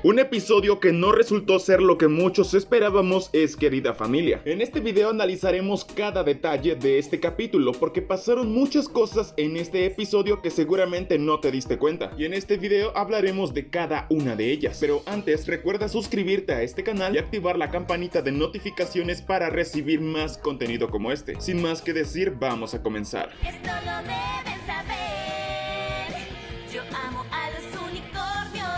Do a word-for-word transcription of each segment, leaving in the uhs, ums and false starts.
Un episodio que no resultó ser lo que muchos esperábamos es Querida Familia. En este video analizaremos cada detalle de este capítulo porque pasaron muchas cosas en este episodio que seguramente no te diste cuenta. Y en este video hablaremos de cada una de ellas. Pero antes recuerda suscribirte a este canal y activar la campanita de notificaciones para recibir más contenido como este. Sin más que decir, vamos a comenzar. Esto lo deben saber. Yo amo a los unicornios.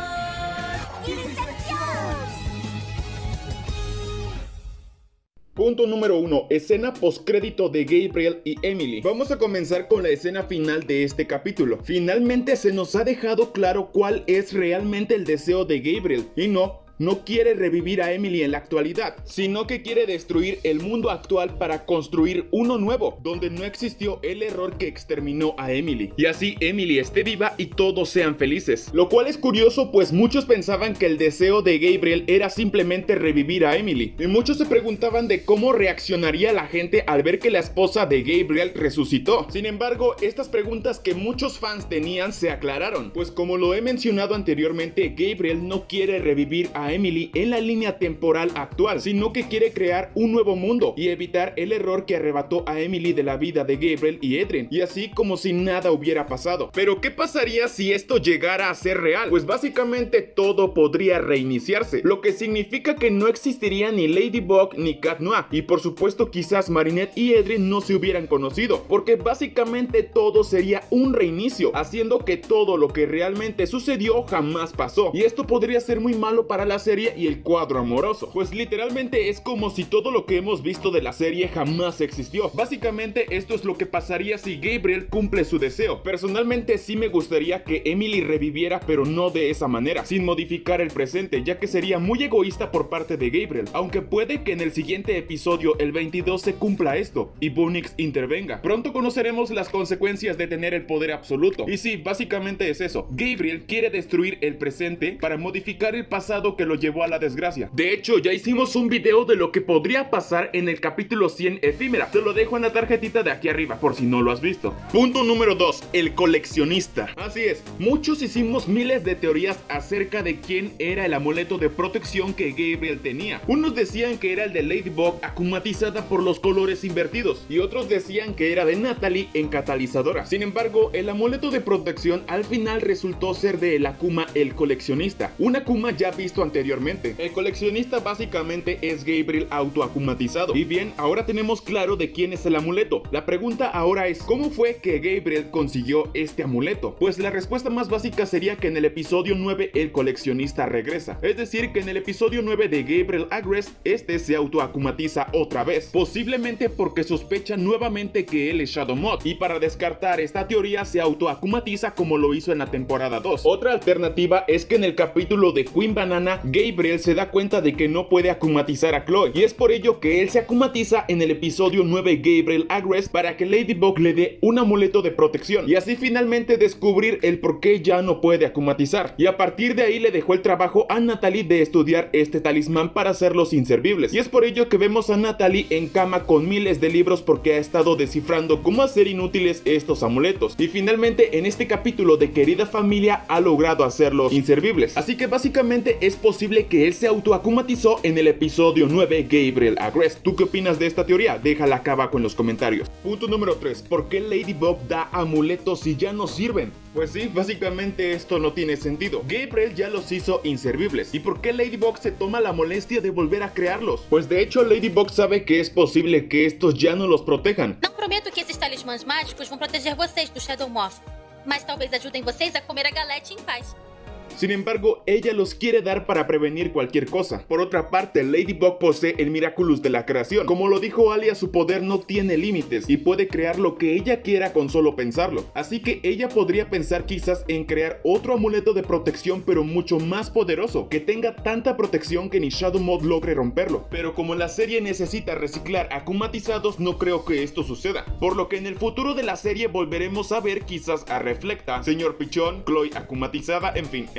Punto número uno. Escena postcrédito de Gabriel y Emily. Vamos a comenzar con la escena final de este capítulo. Finalmente se nos ha dejado claro cuál es realmente el deseo de Gabriel. Y no... No quiere revivir a Emily en la actualidad, sino que quiere destruir el mundo actual para construir uno nuevo, donde no existió el error que exterminó a Emily. Y así Emily esté viva y todos sean felices. Lo cual es curioso, pues muchos pensaban que el deseo de Gabriel era simplemente revivir a Emily. Y muchos se preguntaban de cómo reaccionaría la gente al ver que la esposa de Gabriel resucitó. Sin embargo, estas preguntas que muchos fans tenían se aclararon, pues como lo he mencionado anteriormente, Gabriel no quiere revivir a Emily en la línea temporal actual, sino que quiere crear un nuevo mundo y evitar el error que arrebató a Emily de la vida de Gabriel y Edrin, y así como si nada hubiera pasado. Pero ¿qué pasaría si esto llegara a ser real? Pues básicamente todo podría reiniciarse, lo que significa que no existiría ni Ladybug ni Cat Noir, y por supuesto quizás Marinette y Edrin no se hubieran conocido, porque básicamente todo sería un reinicio, haciendo que todo lo que realmente sucedió jamás pasó, y esto podría ser muy malo para la serie y el cuadro amoroso, pues literalmente es como si todo lo que hemos visto de la serie jamás existió. Básicamente esto es lo que pasaría si Gabriel cumple su deseo. Personalmente sí me gustaría que Emily reviviera, pero no de esa manera, sin modificar el presente, ya que sería muy egoísta por parte de Gabriel, aunque puede que en el siguiente episodio, el veintidós, se cumpla esto y Bunnix intervenga. Pronto conoceremos las consecuencias de tener el poder absoluto, y sí, básicamente es eso. Gabriel quiere destruir el presente para modificar el pasado que lo llevó a la desgracia. De hecho, ya hicimos un video de lo que podría pasar en el capítulo cien efímera. Te lo dejo en la tarjetita de aquí arriba por si no lo has visto. Punto número dos. El coleccionista. Así es, muchos hicimos miles de teorías acerca de quién era el amuleto de protección que Gabriel tenía. Unos decían que era el de Ladybug acumatizada por los colores invertidos, y otros decían que era de Natalie en catalizadora. Sin embargo, el amuleto de protección al final resultó ser de el Akuma el coleccionista, un Akuma ya visto anteriormente. Anteriormente. El coleccionista básicamente es Gabriel autoacumatizado. Y bien, ahora tenemos claro de quién es el amuleto. La pregunta ahora es, ¿cómo fue que Gabriel consiguió este amuleto? Pues la respuesta más básica sería que en el episodio nueve el coleccionista regresa. Es decir, que en el episodio nueve de Gabriel Aggress, este se autoacumatiza otra vez. Posiblemente porque sospecha nuevamente que él es Shadow Mod. Y para descartar esta teoría se autoacumatiza como lo hizo en la temporada dos. Otra alternativa es que en el capítulo de Queen Banana, Gabriel se da cuenta de que no puede acumatizar a Chloe, y es por ello que él se acumatiza en el episodio nueve Gabriel Aggress para que Ladybug le dé un amuleto de protección, y así finalmente descubrir el por qué ya no puede acumatizar. Y a partir de ahí le dejó el trabajo a Natalie de estudiar este talismán para hacerlos inservibles, y es por ello que vemos a Natalie en cama con miles de libros porque ha estado descifrando cómo hacer inútiles estos amuletos, y finalmente en este capítulo de Querida Familia ha logrado hacerlos inservibles. Así que básicamente es posible que él se autoacumatizó en el episodio nueve Gabriel Aggress. ¿Tú qué opinas de esta teoría? Déjala acá abajo en los comentarios. Punto número tres. ¿Por qué Ladybug da amuletos si ya no sirven? Pues sí, básicamente esto no tiene sentido. Gabriel ya los hizo inservibles. ¿Y por qué Ladybug se toma la molestia de volver a crearlos? Pues de hecho Ladybug sabe que es posible que estos ya no los protejan. Não prometo que esses talismãs mágicos vão proteger vocês do Shadow Moth, mas talvez ajudem vocês a comer a galete em paz. Sin embargo, ella los quiere dar para prevenir cualquier cosa. Por otra parte, Ladybug posee el Miraculous de la creación. Como lo dijo Alia, su poder no tiene límites y puede crear lo que ella quiera con solo pensarlo. Así que ella podría pensar quizás en crear otro amuleto de protección, pero mucho más poderoso, que tenga tanta protección que ni Shadow Mod logre romperlo. Pero como la serie necesita reciclar acumatizados, no creo que esto suceda. Por lo que en el futuro de la serie volveremos a ver quizás a Reflecta, Señor Pichón, Chloe acumatizada, en fin,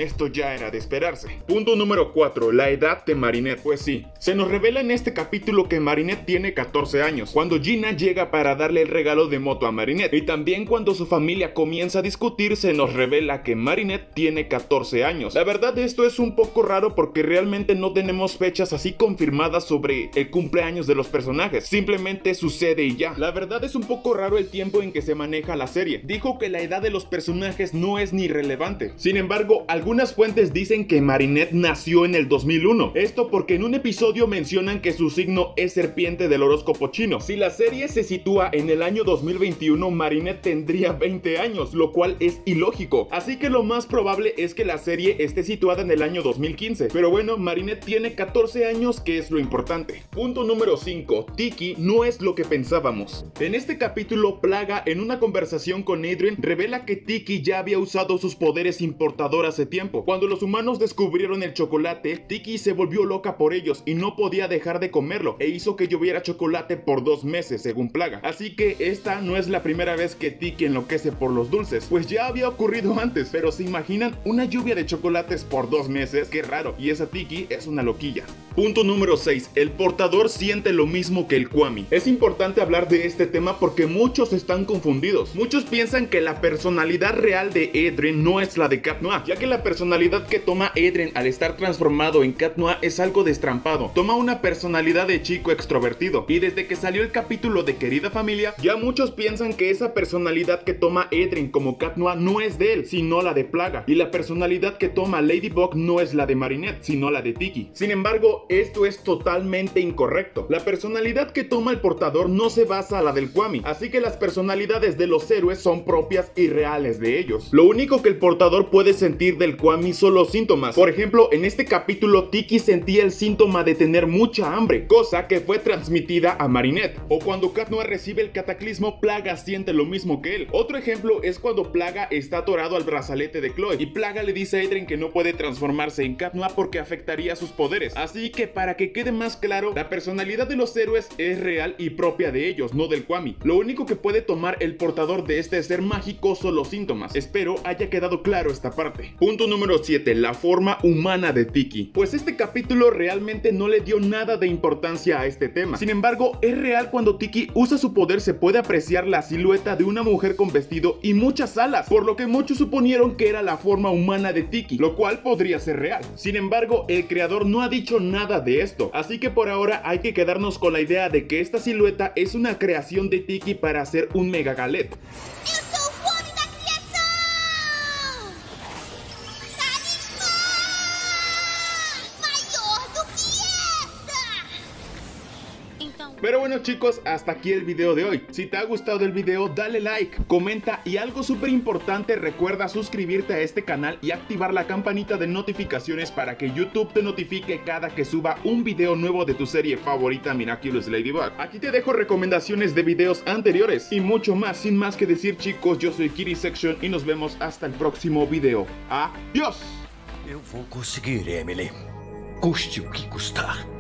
esto ya era de esperarse. Punto número cuatro. La edad de Marinette. Pues sí, se nos revela en este capítulo que Marinette tiene catorce años, cuando Gina llega para darle el regalo de moto a Marinette. Y también cuando su familia comienza a discutir, se nos revela que Marinette tiene catorce años. La verdad, esto es un poco raro porque realmente no tenemos fechas así confirmadas sobre el cumpleaños de los personajes. Simplemente sucede y ya. La verdad es un poco raro el tiempo en que se maneja la serie. Dijo que la edad de los personajes no es ni relevante. Sin embargo, algunas fuentes dicen que Marinette nació en el dos mil uno. Esto porque en un episodio mencionan que su signo es serpiente del horóscopo chino. Si la serie se sitúa en el año dos mil veintiuno, Marinette tendría veinte años, lo cual es ilógico. Así que lo más probable es que la serie esté situada en el año dos mil quince. Pero bueno, Marinette tiene catorce años, que es lo importante. Punto número cinco. Tiki no es lo que pensábamos. En este capítulo, Plaga, en una conversación con Adrien, revela que Tiki ya había usado sus poderes importador hace tiempo. Cuando los humanos descubrieron el chocolate, Tiki se volvió loca por ellos y no podía dejar de comerlo, e hizo que lloviera chocolate por dos meses, según Plaga. Así que esta no es la primera vez que Tiki enloquece por los dulces, pues ya había ocurrido antes. Pero ¿se imaginan una lluvia de chocolates por dos meses? Qué raro, y esa Tiki es una loquilla. Punto número seis. El portador siente lo mismo que el Kwami. Es importante hablar de este tema porque muchos están confundidos. Muchos piensan que la personalidad real de Adrien no es la de Cat Noir, ya que la personalidad que toma Adrien al estar transformado en Cat Noir es algo destrampado. Toma una personalidad de chico extrovertido, y desde que salió el capítulo de Querida Familia, ya muchos piensan que esa personalidad que toma Adrien como Cat Noir no es de él, sino la de Plaga, y la personalidad que toma Ladybug no es la de Marinette, sino la de Tiki. Sin embargo, esto es totalmente incorrecto. La personalidad que toma el portador no se basa a la del Kwami, así que las personalidades de los héroes son propias y reales de ellos. Lo único que el portador puede sentir del Kwami son los síntomas. Por ejemplo, en este capítulo Tiki sentía el síntoma de tener mucha hambre, cosa que fue transmitida a Marinette. O cuando Cat Noir recibe el cataclismo, Plaga siente lo mismo que él. Otro ejemplo es cuando Plaga está atorado al brazalete de Chloe, y Plaga le dice a Adrien que no puede transformarse en Cat Noir porque afectaría sus poderes. Así que para que quede más claro, la personalidad de los héroes es real y propia de ellos, no del Kwami. Lo único que puede tomar el portador de este ser mágico son los síntomas. Espero haya quedado claro esta parte. Punto número siete. La forma humana de Tiki. Pues este capítulo realmente no le dio nada de importancia a este tema. Sin embargo, es real. Cuando Tiki usa su poder se puede apreciar la silueta de una mujer con vestido y muchas alas, por lo que muchos suponieron que era la forma humana de Tiki, lo cual podría ser real. Sin embargo, el creador no ha dicho nada de esto, así que por ahora hay que quedarnos con la idea de que esta silueta es una creación de Tiki para hacer un Mega Galette. Eu sou o fome da criação! Talismã! Maior do que essa! Então, Pero bueno, chicos, hasta aquí el video de hoy. Si te ha gustado el video, dale like, comenta, y algo súper importante, recuerda suscribirte a este canal y activar la campanita de notificaciones para que YouTube te notifique cada que suba un video nuevo de tu serie favorita, Miraculous Ladybug. Aquí te dejo recomendaciones de videos anteriores y mucho más. Sin más que decir, chicos, yo soy Kiri Section y nos vemos hasta el próximo video. ¡Adiós! Eu vou conseguir, Emily. Custe o que custar.